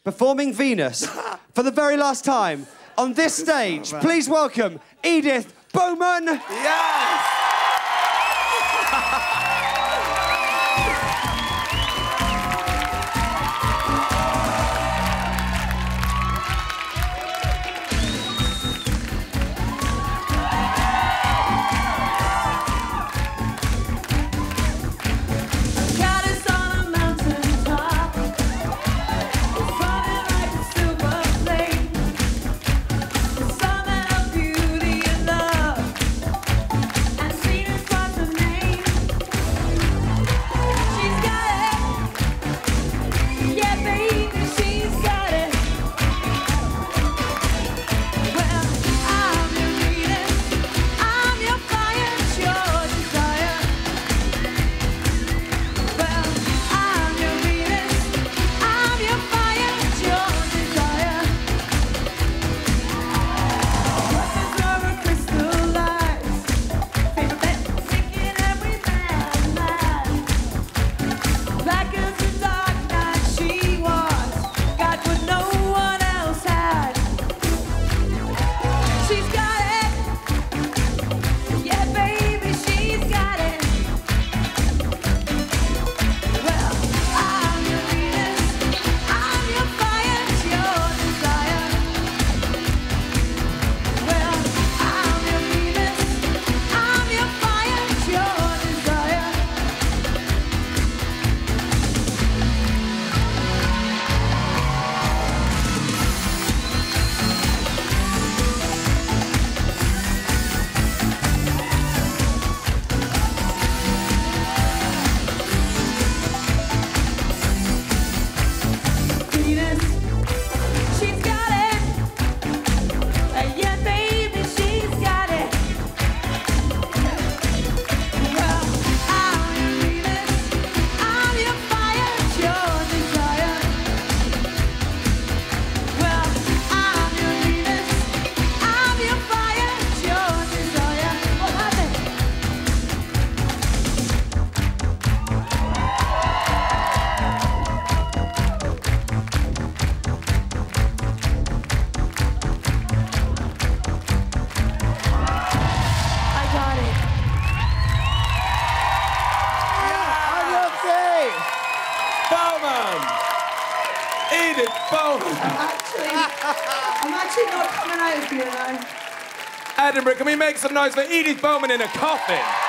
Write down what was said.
performing Venus for the very last time on this stage. Please welcome Edith Bowman. Yes! Edith Bowman. I'm actually not coming out of here now. Edinburgh, can we make some noise for Edith Bowman in a coffin?